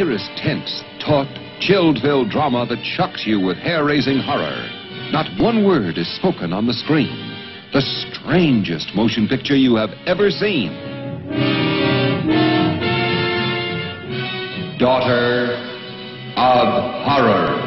purest, tense, taut, chill-filled drama that shocks you with hair-raising horror. Not one word is spoken on the screen. The strangest motion picture you have ever seen. Daughter of Horror.